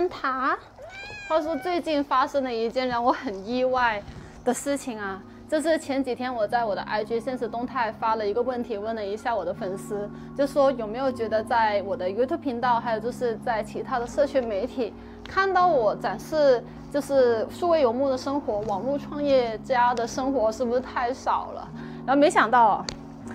蛋挞。话说最近发生了一件让我很意外的事情啊，就是前几天我在我的 IG 现实动态发了一个问题，问了一下我的粉丝，就说有没有觉得在我的 YouTube 频道，还有就是在其他的社群媒体看到我展示就是数位游牧的生活，网络创业家的生活是不是太少了？然后没想到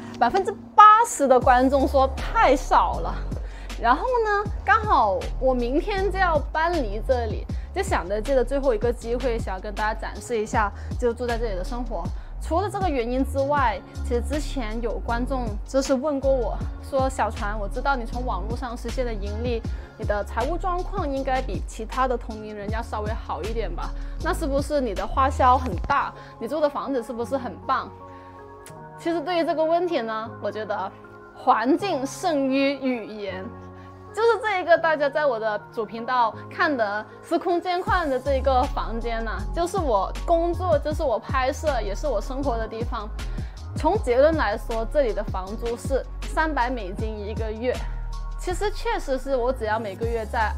80%的观众说太少了。然后呢，刚好我明天就要搬离这里，就想着借着最后一个机会，想要跟大家展示一下就住在这里的生活。除了这个原因之外，其实之前有观众就是问过我说，小船，我知道你从网络上实现的盈利，你的财务状况应该比其他的同龄人要稍微好一点吧？那是不是你的花销很大？你住的房子是不是很棒？其实对于这个问题呢，我觉得环境胜于语言。就是这一个大家在我的主频道看的司空见惯的这个房间呢，就是我工作，就是我拍摄，也是我生活的地方。从结论来说，这里的房租是$300一个月。其实确实是我只要每个月再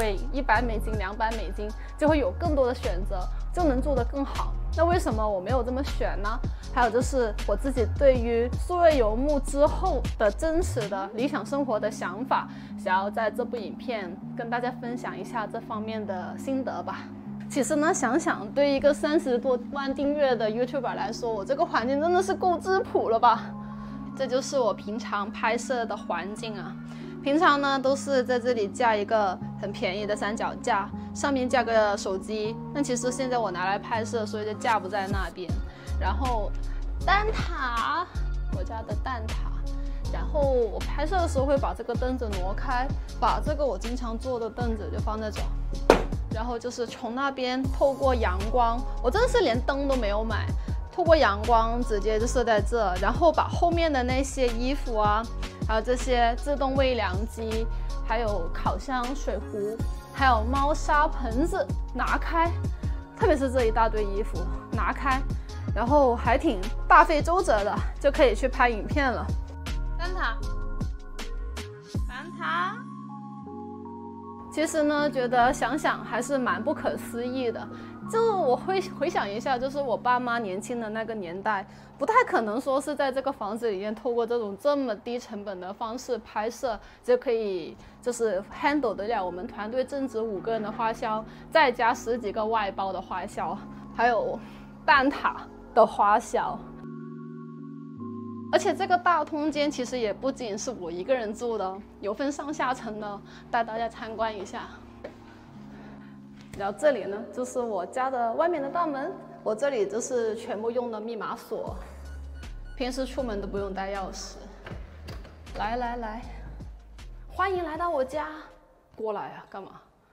upgrade$100、$200，就会有更多的选择，就能住得更好。那为什么我没有这么选呢？还有就是我自己对于数位游牧之后的真实的理想生活的想法，想要在这部影片跟大家分享一下这方面的心得吧。其实呢，想想对一个30多万订阅的 YouTuber 来说，我这个环境真的是够质朴了吧？这就是我平常拍摄的环境啊。平常呢都是在这里架一个很便宜的三脚架，上面架个手机。那其实现在我拿来拍摄，所以就架不在那边。然后蛋挞，我家的蛋挞。然后我拍摄的时候会把这个凳子挪开，把这个我经常坐的凳子就放在这。然后就是从那边透过阳光，我真的是连灯都没有买，透过阳光直接就射在这，然后把后面的那些衣服啊，还有这些自动喂粮机，还有烤箱、水壶，还有猫砂盆子拿开，特别是这一大堆衣服拿开，然后还挺大费周折的，就可以去拍影片了。蛋挞，蛋挞。其实呢，觉得想想还是蛮不可思议的。就我会回想一下，就是我爸妈年轻的那个年代，不太可能说是在这个房子里面透过这么低成本的方式拍摄，就可以就是 handle 得了我们团队正值5个人的花销，再加10几个外包的花销，还有蛋挞的花销。而且这个大空间其实也不仅是我一个人住的，有分上下层的，带大家参观一下。然后这里呢，就是我家的外面的大门，我这里就是全部用的密码锁，平时出门都不用带钥匙。来，欢迎来到我家，过来啊，干嘛？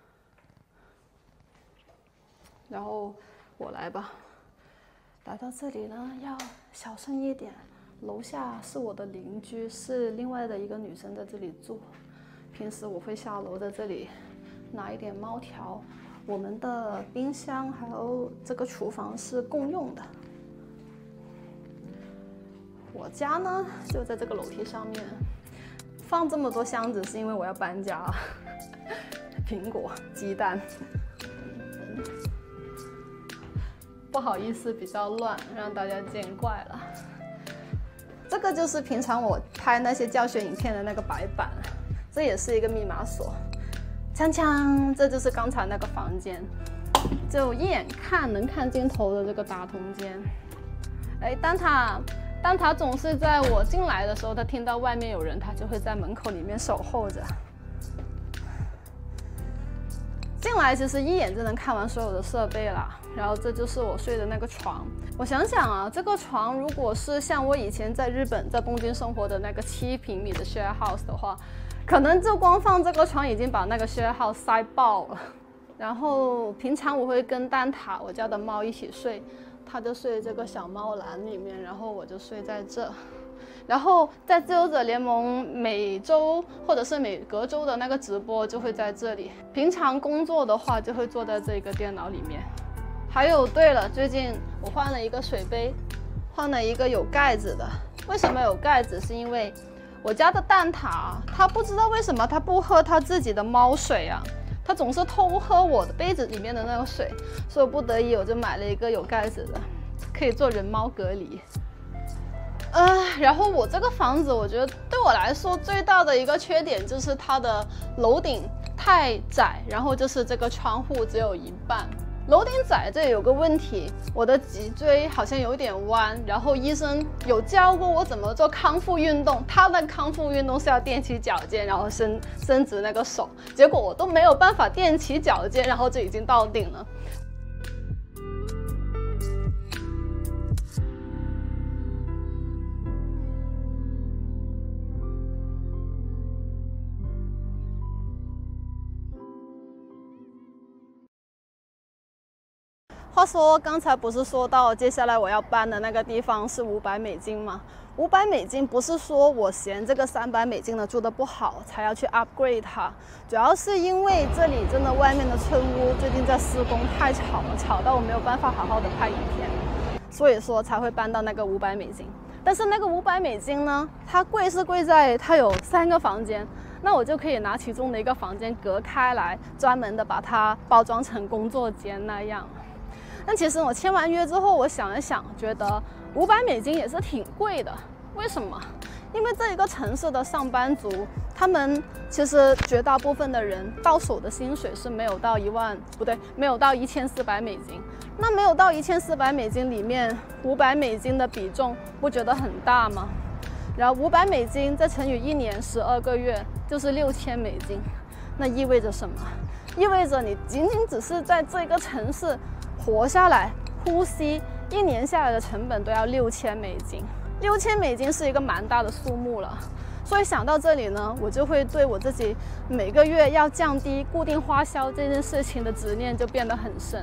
然后我来吧，来到这里呢要小声一点。楼下是我的邻居，是另外的一个女生在这里住。平时我会下楼在这里拿一点猫条。我们的冰箱还有这个厨房是共用的。我家呢就在这个楼梯上面，放这么多箱子是因为我要搬家，苹果、鸡蛋。不好意思，比较乱，让大家见怪了。这个就是平常我拍那些教学影片的那个白板，这也是一个密码锁。锵锵，这就是刚才那个房间，就一眼看能看尽头的这个大空间。哎，蛋挞总是在我进来的时候，他听到外面有人，他就会在门口里面守候着。进来其实一眼就能看完所有的设备啦。然后这就是我睡的那个床。我想想啊，这个床如果是像我以前在日本在东京生活的那个7平米的 share house 的话，可能就光放这个床已经把那个 share house 塞爆了。然后平常我会跟蛋挞我家的猫一起睡，它就睡这个小猫篮里面，然后我就睡在这。然后在自由者联盟每周或者是每隔周的那个直播就会在这里，平常工作的话就会坐在这个电脑里面。还有，对了，最近我换了一个水杯，换了一个有盖子的。为什么有盖子？是因为我家的蛋挞，它不知道为什么它不喝它自己的猫水啊， 它总是偷喝我的杯子里面的那个水，所以不得已我就买了一个有盖子的，可以做人猫隔离。然后我这个房子，我觉得对我来说最大的一个缺点就是它的楼顶太窄，然后就是这个窗户只有一半。楼顶窄这有个问题，我的脊椎好像有点弯，然后医生有教过我怎么做康复运动，他的康复运动是要踮起脚尖，然后伸直那个手，结果我都没有办法踮起脚尖，然后就已经到顶了。话说刚才不是说到接下来我要搬的那个地方是$500吗？$500不是说我嫌这个$300的住的不好才要去 upgrade 它，主要是因为这里真的外面的村屋最近在施工，太吵了，吵到我没有办法好好的拍影片，所以说才会搬到那个$500。但是那个$500呢，它贵是贵在它有3个房间，那我就可以拿其中的一个房间隔开来，专门的把它包装成工作间那样。但其实我签完约之后，我想了想，觉得$500也是挺贵的。为什么？因为这一个城市的上班族，他们其实绝大部分的人到手的薪水是没有到没有到$1400。那没有到$1400里面，$500的比重不觉得很大吗？然后$500再乘以1年12个月，就是$6000。那意味着什么？意味着你仅只是在这个城市活下来、呼吸，1年下来的成本都要$6000，$6000是一个蛮大的数目了。所以想到这里呢，我就会对我自己每个月要降低固定花销这件事情的执念就变得很深。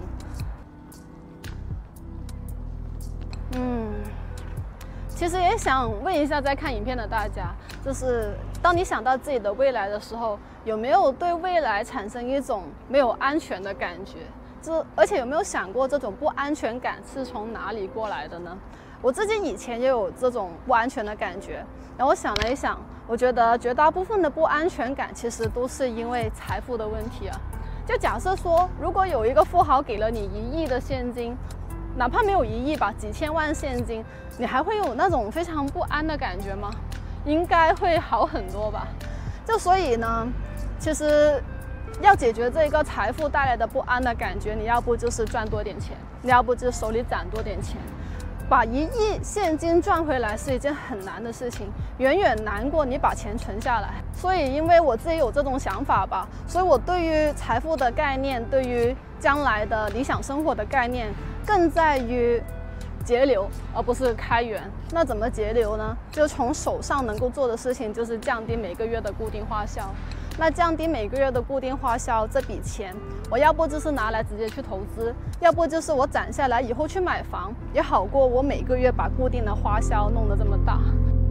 其实也想问一下在看影片的大家，就是当你想到自己的未来的时候，有没有对未来产生一种没有安全的感觉？而且有没有想过这种不安全感是从哪里过来的呢？我自己以前也有这种不安全的感觉，然后我想了一想，我觉得绝大部分的不安全感其实都是因为财富的问题啊。就假设说，如果有一个富豪给了你1亿的现金，哪怕没有1亿吧，几千万现金，你还会有那种非常不安的感觉吗？应该会好很多吧。就所以呢，其实要解决这个财富带来的不安的感觉，你要不就是赚多点钱，你要不就是手里攒多点钱。把1亿现金赚回来是一件很难的事情，远远难过你把钱存下来。所以因为我自己有这种想法吧，所以我对于财富的概念，对于将来的理想生活的概念，更在于节流而不是开源。那怎么节流呢？就从手上能够做的事情就是降低每个月的固定花销。那降低每个月的固定花销，这笔钱我要不就是拿来直接去投资，要不就是我攒下来以后去买房，也好过我每个月把固定的花销弄得这么大。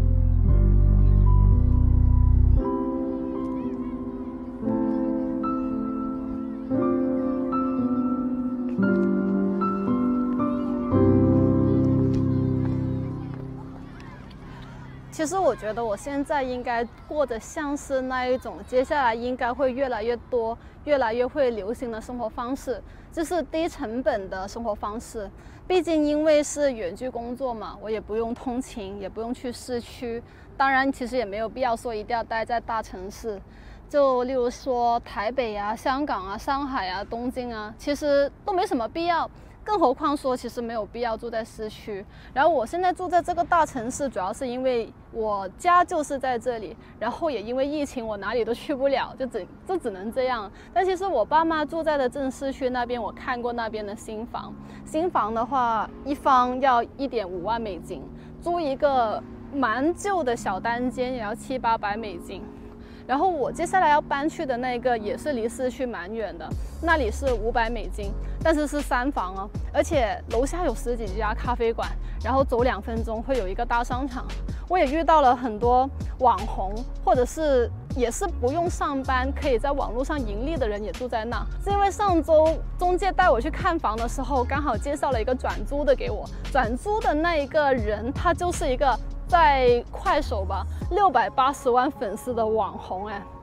其实我觉得我现在应该过得像是那一种接下来应该会越来越多、越来越会流行的生活方式，就是低成本的生活方式。毕竟因为是远距工作嘛，我也不用通勤，也不用去市区。当然，其实也没有必要说一定要待在大城市。就例如说台北啊、香港啊、上海啊、东京啊，其实都没什么必要。更何况说，其实没有必要住在市区。然后我现在住在这个大城市，主要是因为我家就是在这里，然后也因为疫情，我哪里都去不了，就只能这样。但其实我爸妈住在的正市区那边，我看过那边的新房，新房的话，一方要$1.5万，租一个蛮旧的小单间也要$700-800。然后我接下来要搬去的那个也是离市区蛮远的，那里是$500，但是是3房哦，而且楼下有10几家咖啡馆，然后走2分钟会有一个大商场。我也遇到了很多网红，或者是也是不用上班可以在网络上盈利的人也住在那。是因为上周中介带我去看房的时候，刚好介绍了一个转租的给我，转租的那一个人他就是一个在快手吧680万粉丝的网红哎，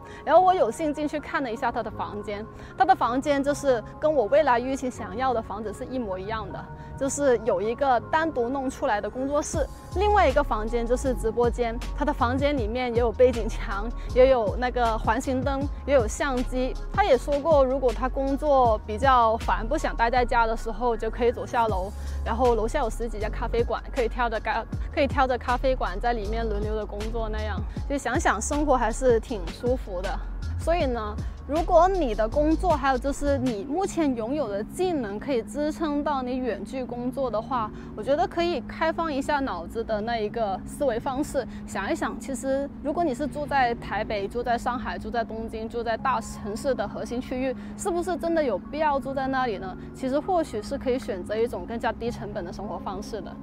然后我有幸进去看了一下他的房间，他的房间就是跟我未来预期想要的房子是一模一样的，就是有一个单独弄出来的工作室，另外一个房间就是直播间。他的房间里面也有背景墙，也有那个环形灯，也有相机。他也说过，如果他工作比较烦，不想待在家的时候，就可以走下楼，然后楼下有10几家咖啡馆，可以挑着咖啡馆在里面轮流的工作，那样就想想生活还是挺舒服的。所以呢，如果你的工作还有就是你目前拥有的技能可以支撑到你远距工作的话，我觉得可以开放一下脑子的那一个思维方式，想一想，其实如果你是住在台北、住在上海、住在东京、住在大城市的核心区域，是不是真的有必要住在那里呢？其实或许是可以选择一种更加低成本的生活方式的。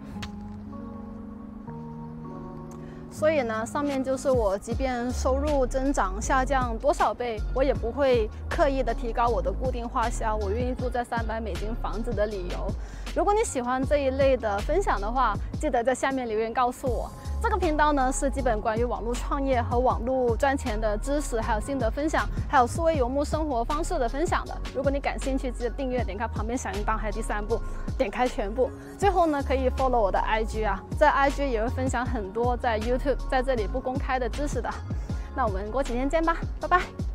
所以呢，上面就是我即便收入增长下降多少倍，我也不会刻意的提高我的固定花销，我愿意住在300美金房子的理由。如果你喜欢这一类的分享的话，记得在下面留言告诉我。这个频道呢是基本关于网络创业和网络赚钱的知识，还有心得分享，还有数位游牧生活方式的分享的。如果你感兴趣，记得订阅，点开旁边小铃铛，还有第3步，点开全部。最后呢，可以 follow 我的 IG 啊，在 IG 也会分享很多在 YouTube 在这里不公开的知识的。那我们过几天见吧，拜拜。